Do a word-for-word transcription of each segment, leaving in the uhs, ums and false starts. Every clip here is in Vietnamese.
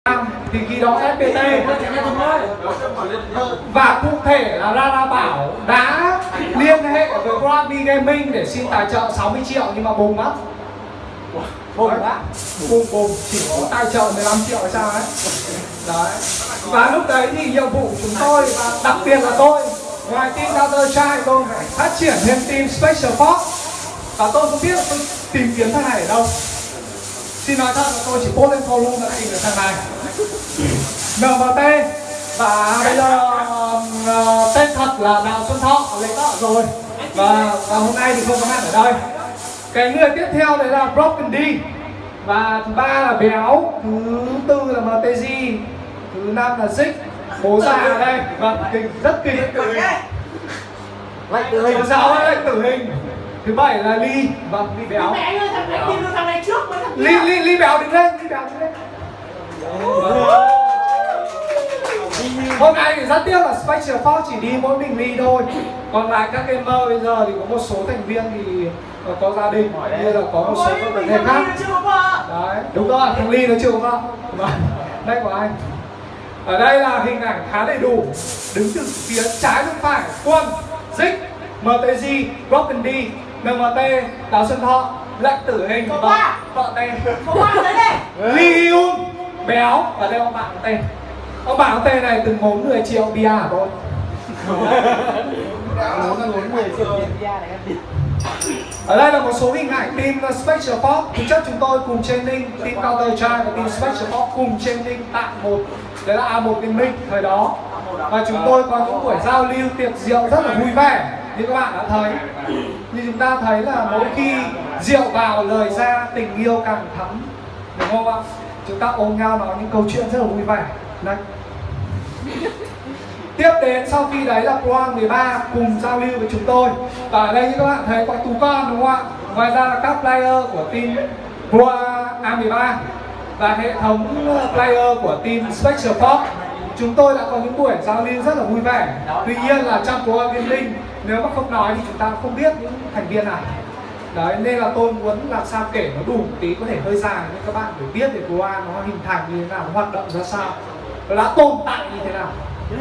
thì ghi đó ép pê tê và cụ thể là Rara Bảo đã liên hệ với Grammy Gaming để xin tài trợ sáu mươi triệu nhưng mà bùng lắm, bùng á, bùng bùng chỉ có tài trợ mười lăm triệu hay sao ấy. Đấy. Và lúc đấy thì nhiệm vụ của chúng tôi và đặc biệt là tôi, ngoài team Counter Strike tôi phải phát triển thêm team Special Force và tôi không biết là tôi tìm kiếm thằng này ở đâu. Xin nói thật là tôi chỉ post lên forum là tìm được thằng này en em tê và bây giờ uh, tên thật là Đào Xuân Thọ lấy vợ rồi và, và hôm nay thì không có mặt ở đây. Cái người tiếp theo đấy là Broken D và thứ ba là Béo, thứ tư là em tê giê, thứ năm là Zig, bố già ở đây và kinh rất kinh lệnh tử hình, thứ sáu là lệnh tử hình, thứ bảy là Ly và Ly Béo. Mẹ ơi, thằng này tìm được thằng này trước mới thằng kia. Ly Ly Ly Béo đứng lên, Ly Béo đứng lên. Hôm nay thì rất tiếc là Special Force chỉ đi mỗi mình Ly thôi. Còn lại các gamer bây giờ thì có một số thành viên thì có gia đình, như là có một số các vấn đề khác. Đấy, đúng rồi, thằng Ly nó chưa có vợ. Đây của anh. Ở đây là hình ảnh khá đầy đủ. Đứng từ phía trái bên phải, Quân, Zig, em tê giê, Broken D, en em tê, Đào Xuân Thọ, lệnh tử hình, vợ, vợ tên. Lee Hyun, Béo và đây ông bạn có tên. Ông bạn có tên này từng ngốn mười triệu bia hả tôi? Ở đây là một số hình ảnh team Special Force. Thực chất chúng tôi cùng training team Counter Strike và team Special Force cùng training tại một, đấy là a một Gaming thời đó. Và chúng tôi có những buổi giao lưu tiệc rượu rất là vui vẻ. Như các bạn đã thấy, như chúng ta thấy là mỗi khi rượu vào lời ra tình yêu càng thắm, đúng không ạ? Chúng ta ôm nhau nói những câu chuyện rất là vui vẻ. Đây. Tiếp đến sau khi đấy là Quang mười ba cùng giao lưu với chúng tôi. Và ở đây như các bạn thấy có Tú Con đúng không ạ? Ngoài ra là các player của team a mười ba và hệ thống player của team Special Force. Chúng tôi đã có những buổi giao lưu rất là vui vẻ. Tuy nhiên là trong Pro Gaming nếu mà không nói thì chúng ta không biết những thành viên này. Đấy, nên là tôi muốn làm sao kể nó đủ một tí, có thể hơi dài nhưng các bạn phải biết về Pro A nó hình thành như thế nào, nó hoạt động ra sao, nó đã tồn tại như thế nào.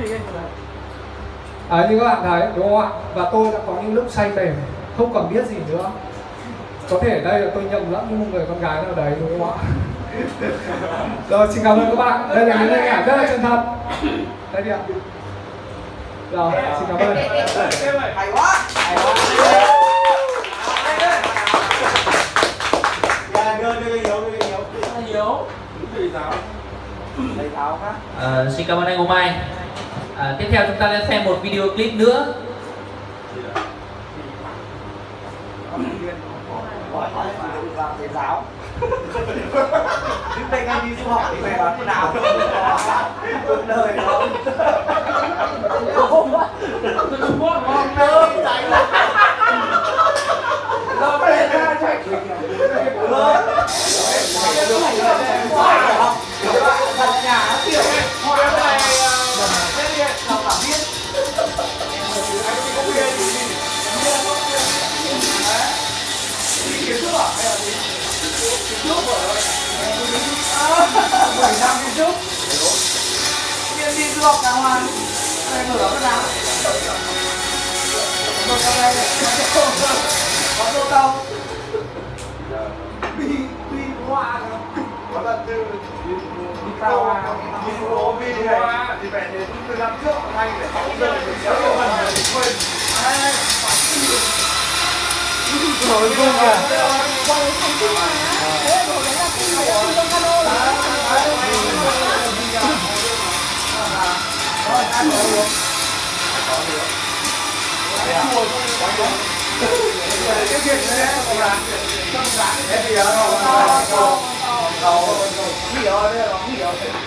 Đấy, như các bạn thấy đúng không ạ? Và tôi đã có những lúc say mềm, không còn biết gì nữa. Có thể ở đây là tôi nhầm lẫn với một người con gái nào đấy đúng không ạ? Rồi, xin cảm ơn các bạn. Đây là những hình ảnh rất là chân thật. Đây đi ạ. Rồi, xin cảm ơn. Hay quá. Hay quá. À, xin cảm ơn anh Ngô Mai. À, tiếp theo chúng ta sẽ xem một video clip nữa. Thầy giáo. Trước đây anh đi du học thì về bán quần áo cuộc đời đó. Không quá. Trung Quốc ngon hơn. Rồi bây giờ ra chạy. Thật nhà nó kiểu hoa này sẽ điện làm cả viên. Anh có bia gì đi. Đi kiến trúc à? Hay là gì? Kiến trúc rồi. bảy năm kiến trúc. Tiên đi du học đàng hoàng. Đây mở cái nào? Mở cái này. Có tô tông. Bi bi hoa không? Có lần từ đi tàu à? Đi phố bi này thì phải đến từ năm trước anh để sáu giờ thì kéo nhiều lần rồi thì quên. Đây. Rồi luôn kìa. Rồi thành kinh mà. Thế rồi đấy là kinh của trung tâm cano là. Rồi ăn rồi luôn. Có được. Ngồi có được. Cái việc này không là không là cái gì đó đâu. Đâu hiểu đấy rồi, hiểu.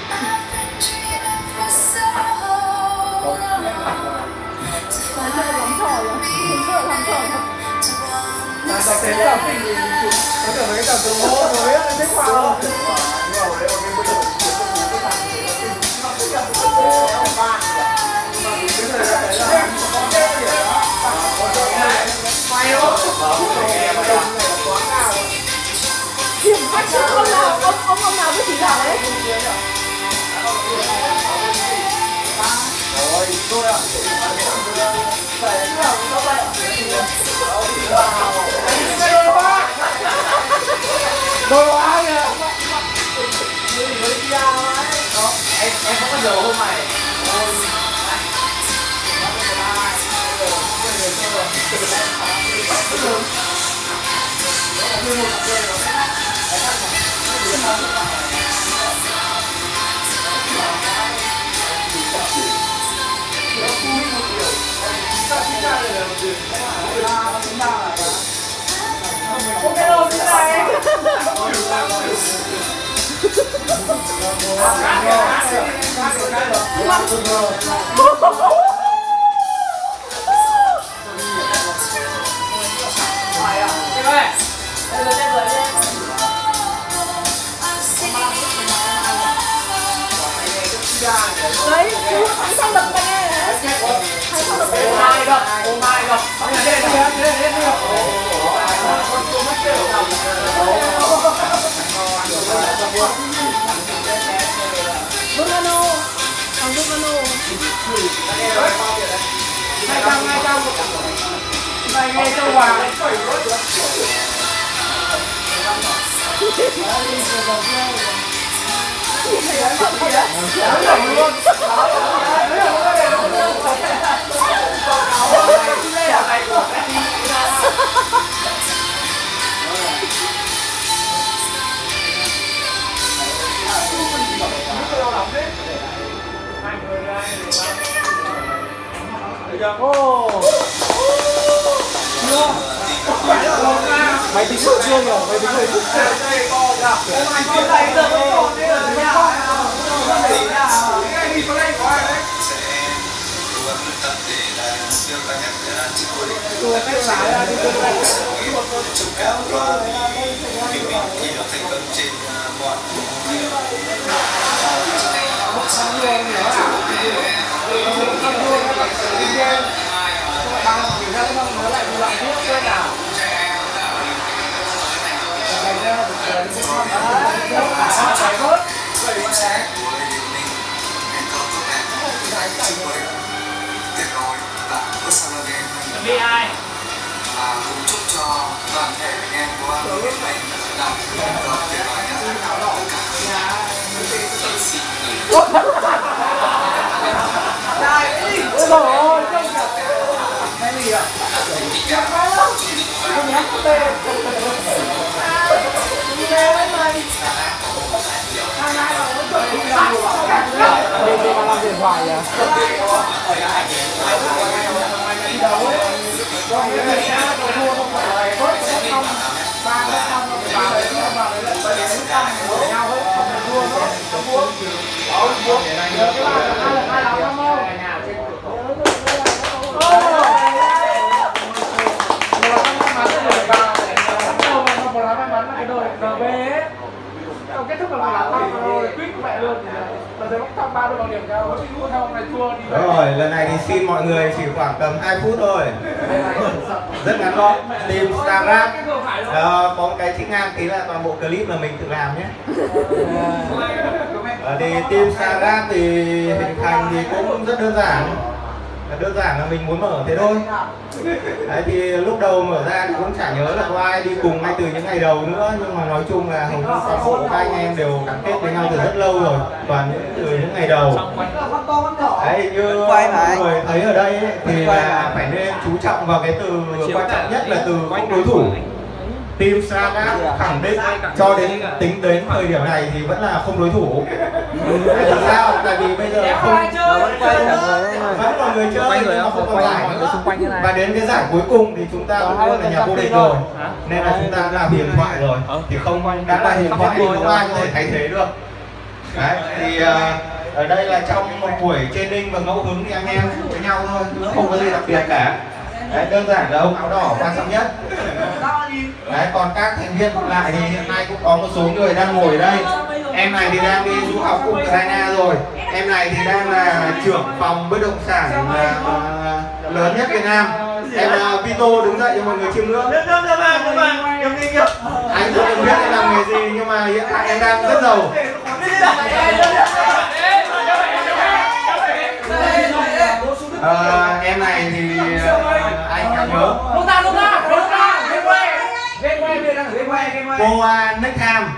Còn chơi lắm trò rồi. Mình chơi lắm trò rồi. Là tập thể tập thì có thể mấy tập từ mô mới á, thích khoa không? Nhưng mà đấy là cái bây giờ chỉ có một cái tập thì nó tinh. Nó thích là một cái ông ba. Nhưng mà cái thời gian đấy là có cái gì đó. Có cái này. May không? Cái này là quá cao. Kiểm khách trước ông nào, ông ông ông nào với chị bảo đấy? Đồ ai à? Em em có cái đồ không mày? Không cái đồ như này. Đấy, chú Thắng xong đập tay nghe này. Thắng xong đập tay. Ô mai gặp, ô mai gặp. Bungano. Thằng Bungano. Hai trăm, hai trăm. Này nghe cho Hoàng. Mày tính sự chưa nhỉ? Mày tính sự chưa? Vì ai? Cũng chúc cho toàn thể anh em của anh Việt Nam đạt được tuyệt vời nhất tất cả Ôi dồi ôi, cái gì ạ? Không nhắc tên. Bên đây mà làm điện thoại à? Kết thúc là làm năm rồi, quýt mẹ luôn. Lần này bốc thăm ba đôi bằng điểm cao, thua theo hôm nay thua đi. Rồi, lần này thì xin mọi người chỉ khoảng tầm hai phút thôi. Rất ngắn gọn. Team Starrap uh, có cái chữ ngang tí là toàn bộ clip là mình tự làm nhé. uh, Thì Team Starrap thì hình thành thì cũng rất đơn giản. Đơn giản là mình muốn mở thế thôi. Đấy, thì lúc đầu mở ra thì cũng chả nhớ là có ai đi cùng ngay từ những ngày đầu nữa, nhưng mà nói chung là hầu như toàn bộ các anh em đều gắn kết với nhau từ rất lâu rồi, toàn những từ những ngày đầu. Đấy, như mọi người thấy ở đây ấy, thì là phải nên chú trọng vào cái từ quan trọng nhất là từ không đối thủ. Team Starrap khẳng định cho đến tính đến thời điểm này thì vẫn là không đối thủ. Tại sao? Tại vì bây giờ không vẫn còn người chơi nhưng mà không còn giải nữa. Và đến cái giải cuối cùng thì chúng ta cũng là nhà vô địch rồi, nên là chúng ta đã là huyền thoại rồi, thì không đã là huyền thoại thì không ai có thể thay thế được. Đấy, thì uh, ở đây là trong một buổi training và ngẫu hứng thì anh em với nhau thôi, không có gì đặc biệt cả. Đấy, đơn giản là ông áo đỏ quan trọng nhất. Đấy, còn các thành viên còn lại thì hiện nay cũng có một số người đang ngồi ở đây. Em này thì đang đi du học Ukraine rồi. Em này thì đang là trưởng phòng bất động sản uh, lớn nhất Việt Nam. Em uh, Vito đứng dậy cho mọi người chiêm ngưỡng. Anh không được biết em làm nghề gì nhưng mà hiện tại em đang rất giàu. Uh, em này thì uh, anh cảm nhớ. Cô uh, Nick Ham.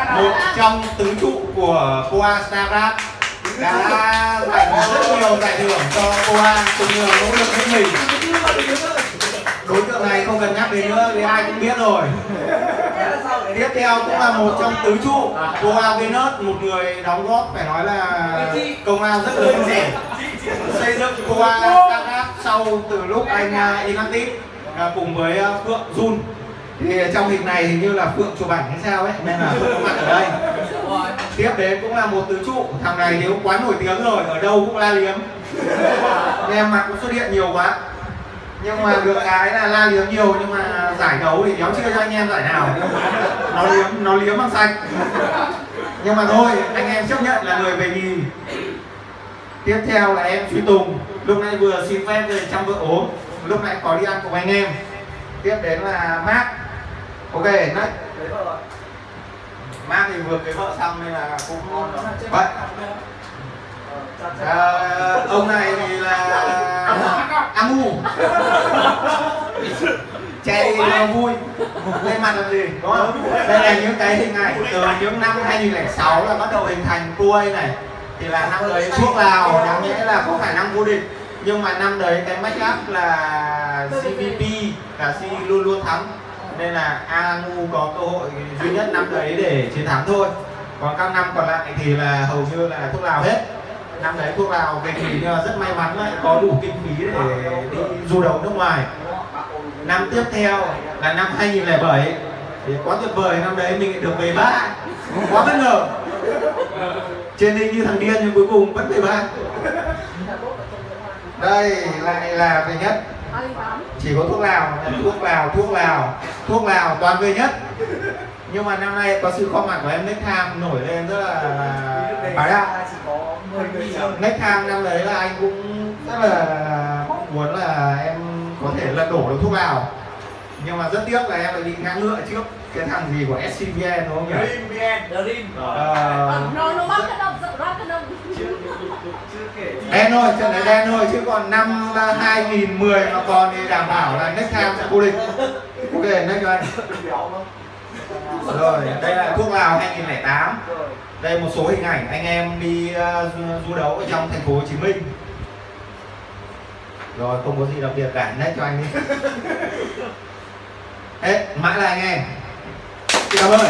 một trong tứ trụ của Poa Starcraft đã giành rất nhiều giải thưởng cho Poa cùng nhiều nỗ lực hết mình. Đối tượng này không cần nhắc đến nữa vì ai cũng biết rồi. Tiếp theo cũng là một trong tứ trụ Poa Venus, một người đóng góp phải nói là công lao rất lớn để xây dựng Poa Starcraft sau từ lúc anh Inactive cùng với Phượng Jun. Thì trong hình này hình như là Phượng chụp ảnh hay sao ấy nên là Phượng có mặt ở đây. Tiếp đến cũng là một tứ trụ, thằng này thì cũng quá nổi tiếng rồi, ở đâu cũng la liếm. Em mặt cũng xuất hiện nhiều quá. Nhưng mà được cái là la liếm nhiều nhưng mà giải đấu thì kéo chưa cho anh em giải nào. Nó liếm, nó liếm bằng xanh. Nhưng mà thôi, anh em chấp nhận là người về nhì. Tiếp theo là em Duy Tùng, lúc nãy vừa xin phép về chăm vợ ốm, lúc nãy có đi ăn cùng anh em. Tiếp đến là Mark. Ok, next. Mark thì vừa cưới vợ xong nên là cũng ngon rồi. Vậy. À, ông này thì là Amu. Che đi nó vui. Lên mặt làm gì, đúng không? Đây là những cái hình ảnh từ những năm hai nghìn lẻ sáu là bắt đầu hình thành Kuwait này. Thì là năm đấy thuốc Lào đáng nhẽ là có khả năng vô địch. Nhưng mà năm đấy cái matchup là xê vê pê là C luôn luôn thắng. Nên là Amu có cơ hội duy nhất năm đấy để chiến thắng thôi. Còn các năm còn lại thì là hầu như là thuốc Lào hết. Năm đấy thuốc Lào về thì rất may mắn lại có đủ kinh phí để đi du đấu nước ngoài. Năm tiếp theo là năm hai nghìn lẻ bảy thì quá tuyệt vời, năm đấy mình được về ba, quá bất ngờ. Trên đi như thằng điên nhưng cuối cùng vẫn về ba. Đây lại là về nhất, chỉ có thuốc Lào, thuốc Lào, thuốc Lào, thuốc Lào toàn về nhất. Nhưng mà năm nay có sự có mặt của em Next Time nổi lên rất là bá đạo. Next Time năm đấy là anh cũng rất là mong muốn là em có thể lật đổ được thuốc Lào. Nhưng mà rất tiếc là em lại bị ngã ngựa trước cái thằng gì của ét xê vê en đúng không nhỉ? Dream, Nó nó bắt cái đồng, dựng ra cái đồng. đen thôi, trận này đen thôi, chứ còn năm hai nghìn mười mà còn thì đảm bảo là Next Time sẽ vô địch. Ok, next cho anh. Rồi, đây là thuốc Lào hai nghìn lẻ tám. Đây một số hình ảnh anh em đi uh, du đấu ở trong thành phố Hồ Chí Minh. Rồi, không có gì đặc biệt cả, next cho anh đi. Hết, mãi là anh em. Cảm ơn.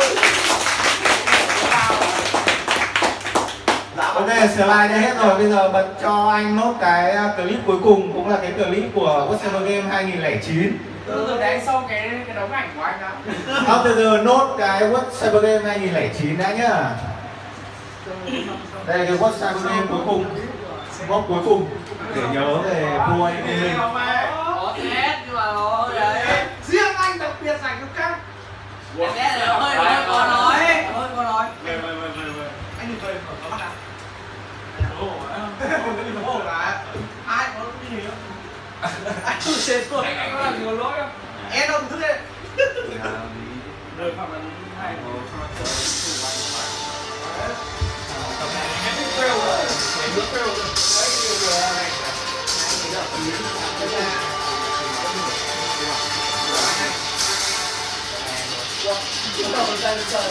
Ok, slide đã hết rồi, bây giờ bật cho anh nốt cái clip cuối cùng, cũng là cái clip của World Cyber Game hai nghìn lẻ chín. Từ từ để anh xong cái cái đống ảnh của anh đã. Không, từ từ nốt cái World Cyber Game hai nghìn lẻ chín đã nhá. Đây là cái World Cyber Game cuối cùng, mốc cuối cùng để nhớ về Kuwait Gaming. Có hết nhưng mà nó đấy. Riêng anh đặc biệt dành cho các. Em nghe rồi, hơi hơi có nói, hơi có nói. Về về về về. Anh đừng cười có mắt à? Ồ, đừng ồ là ai có cái gì không? Anh tự xếp rồi. Anh có làm nhiều lỗi không? Em đâu thức lên. Đời phạm là hay. Em biết fail rồi. Em biết fail rồi. Đấy cái điều này. Anh là ý. Chúng ta còn đang chờ.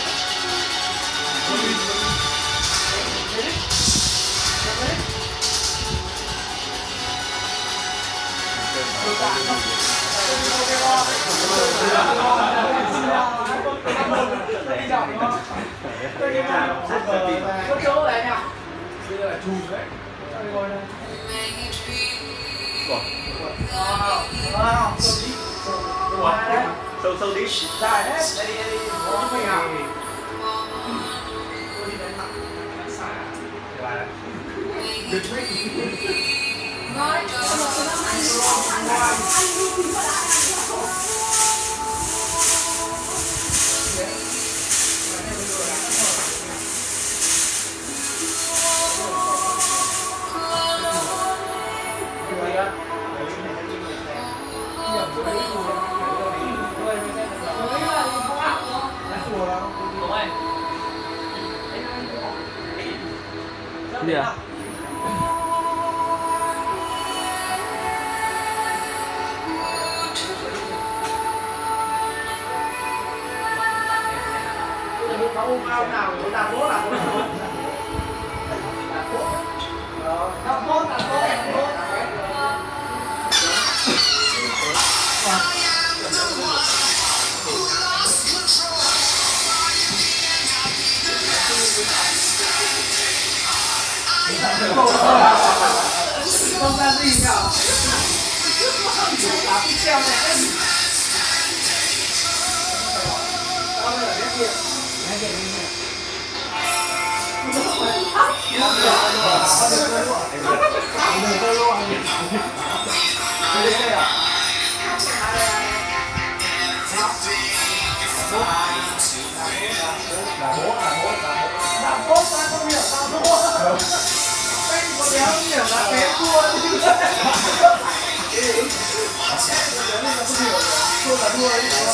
Có chỗ này nhỉ? Bây giờ là chùm đấy. Sâu sâu đi. Dài hết. Đây đi đây đi. Có mình à? Nói cho nó anh Gì à? ôm ao nào cũng đặt bố là bố Đặt bốt, đặt bốt, đặt bốt. không ra gì nhở lá cái treo này con này là nét việt nét việt Đặt bốt ra không hiểu sao thua. con đéo hiểu là kém thua chứ thua là thua đấy đúng không?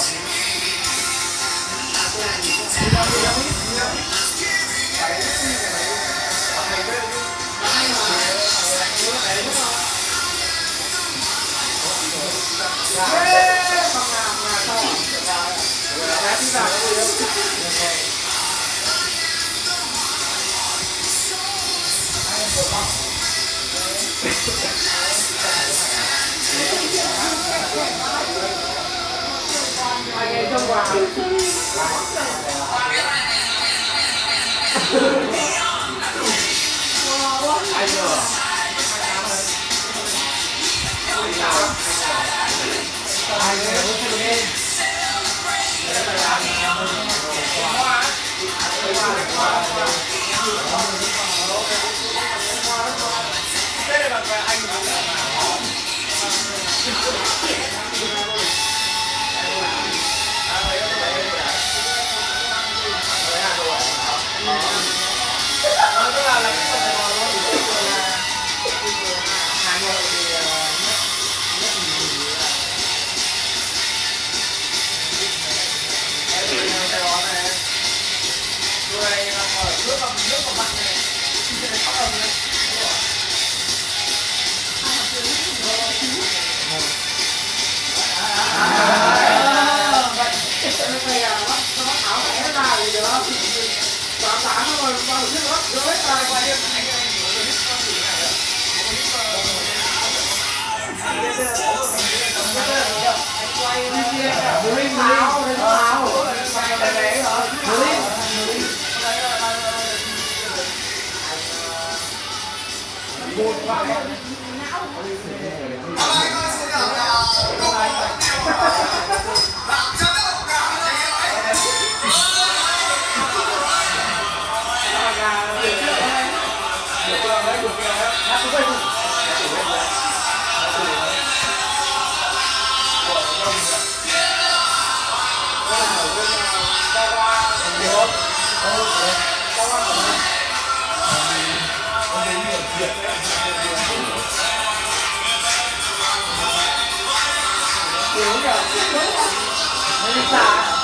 Anh em trong quà anh rồi anh em đây là bạn anh Hãy subscribe cho kênh Ghiền Mì Gõ để không bỏ lỡ những video hấp dẫn.